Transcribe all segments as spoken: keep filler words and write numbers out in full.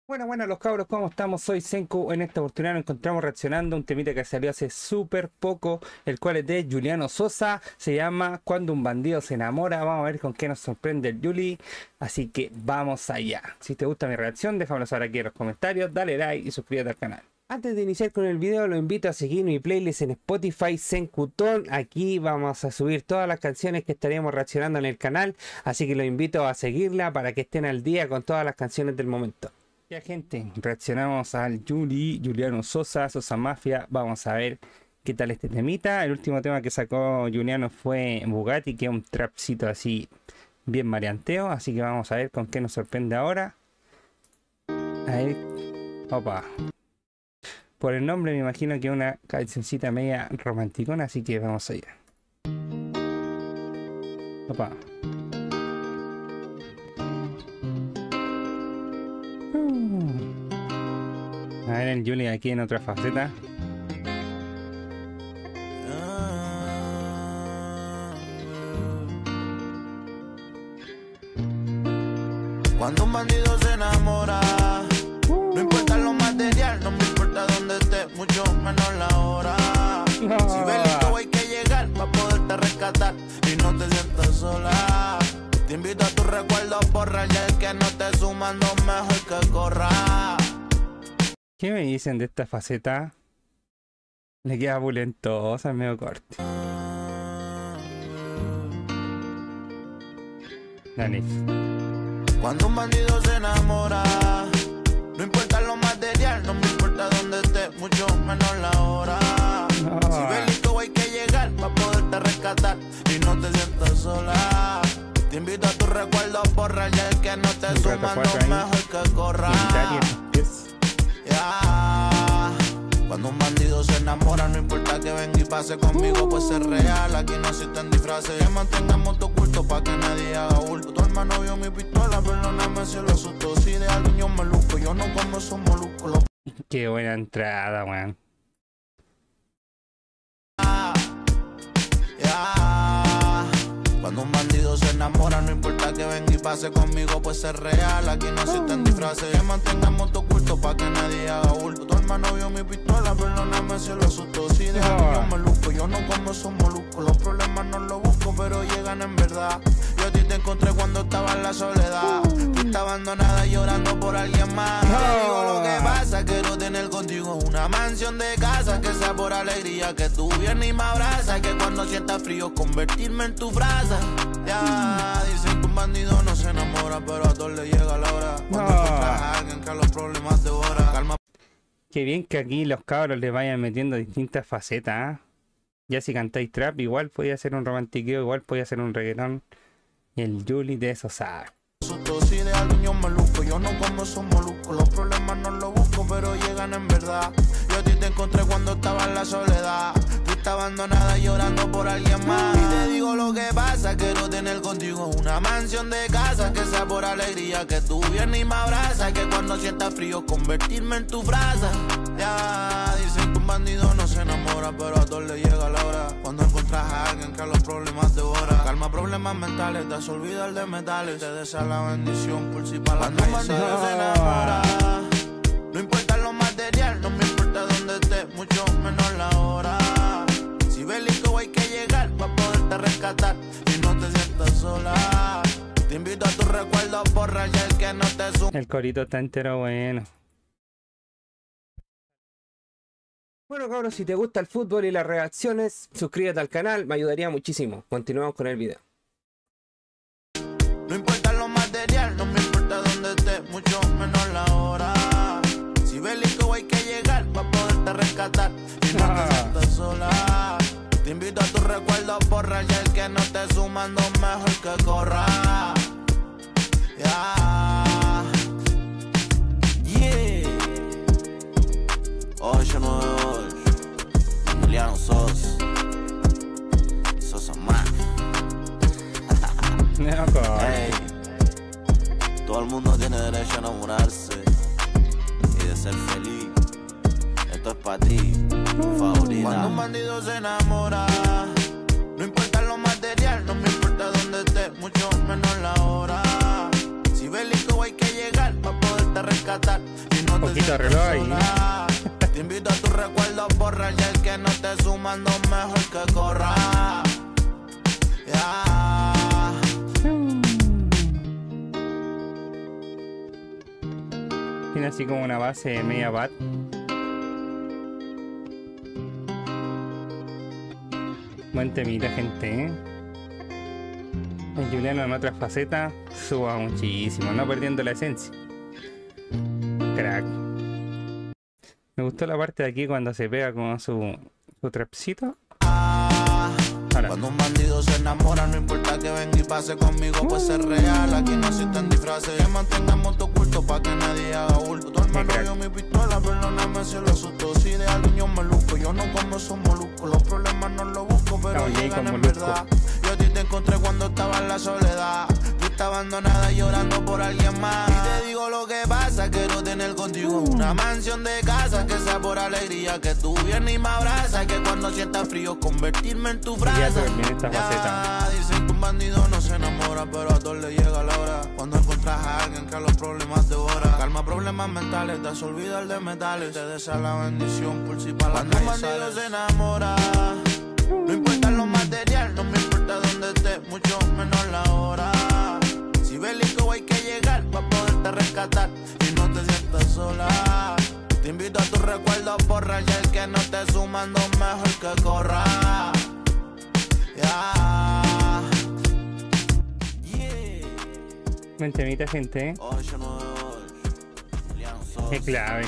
Bueno, bueno, los cabros, ¿cómo estamos? Soy Senku. En esta oportunidad nos encontramos reaccionando a un temita que salió hace súper poco, el cual es de Juliano Sosa. Se llama Cuando un bandido se enamora. Vamos a ver con qué nos sorprende el Juli. Así que vamos allá. Si te gusta mi reacción, déjamelo saber aquí en los comentarios, dale like y suscríbete al canal. Antes de iniciar con el video, los invito a seguir mi playlist en Spotify, Senkuton. Aquí vamos a subir todas las canciones que estaríamos reaccionando en el canal. Así que los invito a seguirla para que estén al día con todas las canciones del momento. Ya gente, reaccionamos al Juli, Juliano Sosa, Sosa Mafia. Vamos a ver qué tal este temita. El último tema que sacó Juliano fue Bugatti, que es un trapcito así bien marianteo. Así que vamos a ver con qué nos sorprende ahora. A ver, opa. Por el nombre me imagino que es una cancioncita media romanticona, así que vamos allá. Opa. A ver el Juli aquí en otra faceta. Cuando un bandido se enamora, uh. no importa lo material, no me importa dónde esté, mucho menos la hora. No. Si bélico hay que llegar para poderte rescatar y no te sientas sola. Te invito a tus recuerdos, borrar ya el que no te sumando, mejor que corra. ¿Qué me dicen de esta faceta? Le queda bulentosa, medio corte. Dale. Cuando un bandido se enamora, no importa lo material, no me importa dónde esté, mucho menos la hora. No. Si bélico hay que llegar para poderte rescatar y no te sientas sola. Te invito a tus recuerdos, borrar ya el que no te sumando, mejor que corra. Yeah. Cuando un bandido se enamora, no importa que venga y pase conmigo, pues es real. Aquí no existen disfraces, que mantengamos tu oculto pa' que nadie haga bulto. Tu hermano vio mi pistola, perdóname si lo asustó. Si de algo yo me luzco, yo no como esos moluscos. Qué buena entrada, weón. Cuando un bandido se enamora, no importa que venga y pase conmigo, pues es real. Aquí no existen disfraces, que mantengamos tu oculto pa' que nadie haga bulto. Tu hermano vio mi pistola, perdóname si lo asustó. Si de algo yo me luzco, yo no como esos moluscos. Los problemas no los busco, pero llegan en verdad. Yo a ti te encontré cuando estaba en la soledad. Fuiste abandonada llorando por alguien más. Te digo lo que pasa, quiero tener contigo una mansión de casa, que sea por alegría, que tú vienes y me abrazas, que cuando sientas frío convertirme en tu brasa. Ya, dicen que un bandido no se enamora, pero a todos le llega la hora. Cuando no. encuentras a alguien que los problemas devora. Calma. Qué bien que aquí los cabros les vayan metiendo distintas facetas, ¿eh? Ya si cantáis trap, igual podía ser un romantiqueo, igual podía ser un reggaetón. Y el Juli de eso sabe. Si de algo yo me luzco, yo no como esos moluscos. Los problemas no los busco, pero llegan en verdad. Yo a ti te encontré cuando estaba en la soledad. Fuiste abandonada llorando por alguien más. Y te digo lo que pasa, quiero tener contigo una mansión de casa, que sea por alegría, que tú vienes y me abrazas, que cuando sientas frío convertirme en tu brasa. Ya, dicen que un bandido no se enamora, pero a todos le llega la hora. Cuando encuentras a alguien que los problemas devora. Calma problemas mentales, te has olvidado de metales. Te desea la bendición por si para la calle. Cuando un bandido se enamora, no importa lo material, no me importa dónde esté, mucho menos la hora. Si bélico hay que llegar para poderte rescatar y no te sientas sola. Te invito a tus recuerdos, borrar ya el que no te suma. El corito está entero bueno. Bueno cabros, si te gusta el fútbol y las reacciones, suscríbete al canal, me ayudaría muchísimo. Continuamos con el video. No importa lo material, no me importa dónde esté, mucho menos la hora. Si bélico hay que llegar para poderte rescatar y no te sientas sola. Te invito a tus recuerdos, borrar ya el que no esté sumando, mejor que corra. Yeah. Yeah. ocho nueve ocho Juliano Sosa, Sosa Mafia. Hey, todo el mundo tiene derecho a enamorarse y de ser feliz. Esto es para ti, favorita. Cuando un bandido se enamora, no importa lo material, no me importa dónde esté, mucho menos la hora. Si bélico hay que llegar para poderte rescatar poquito de reloj ahí. Te invito a tus recuerdos, borrar y el que no esté sumando mejor que corra. Yeah. Tiene así como una base media bat. Buen temita, gente, ¿eh? El Juliano en otra faceta suba muchísimo, no perdiendo la esencia. Crack. Me gustó la parte de aquí cuando se pega con su, su trapcito. Ahora. Cuando un bandido se enamora, no importa que venga y pase conmigo, pues es real. Aquí no existen disfraces. Que mantengamos tu culto pa' que nadie haga bulto. Tu hermano vio mi pistola, perdóname si lo asustó. Si de algo me luzco, yo no como esos moluscos. Los problemas no los busco, pero no, llegan en verdad. Yo a ti te encontré cuando estaba en la soledad. Tú estás abandonada llorando por alguien más. Y te digo lo que pasa, quiero tener contigo una mansión de casa. Que sea por alegría, que tú vienes y me abrazas. Que cuando sientas frío, convertirme en tu brasa. Esta ya, dicen que un bandido no se enamora, pero a todos le llega la hora. Cuando encuentras a alguien que a los problemas devora. Calma problemas mentales, te has olvidado de metales. Te desea la bendición por si para la calle. Cuando un bandido se enamora, no importa lo material, no me importa dónde estés, mucho menos la hora. Si bélico hay que llegar para poderte rescatar y no te sientas sola. Te invito a tus recuerdos, borrar y el que no esté sumando mejor que corra. Yeah. Yeah. Buen temita, gente, ¿eh? Qué clave.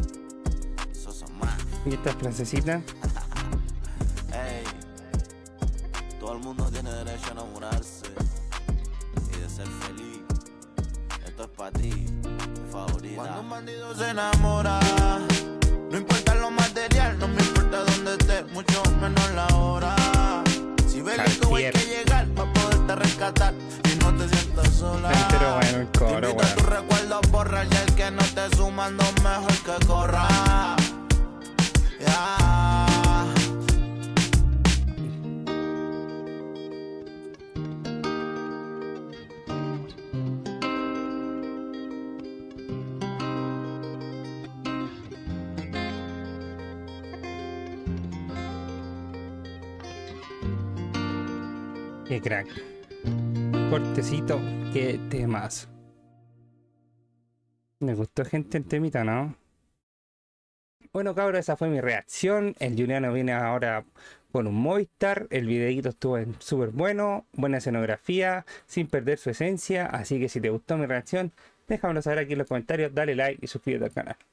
Y esta frasecita. Hey, todo el mundo tiene derecho a enamorarse y de ser feliz. Esto es para ti, mi favorita. Cuando un bandido se enamora, no importa lo material, no me importa dónde estés, mucho menos la hora. Si ves que hay que llegar para poderte rescatar y no te sientas sola. Pero bueno, el coro, te invito bueno. a tus recuerdos, borrar y el que no esté sumando mejor que corra. Yeah. Qué crack. Cortecito, qué temas. Me gustó, gente, el temita, ¿no? Bueno, cabros, esa fue mi reacción. El Juliano viene ahora con un Movistar. El videíto estuvo súper bueno. Buena escenografía, sin perder su esencia. Así que si te gustó mi reacción, déjamelo saber aquí en los comentarios. Dale like y suscríbete al canal.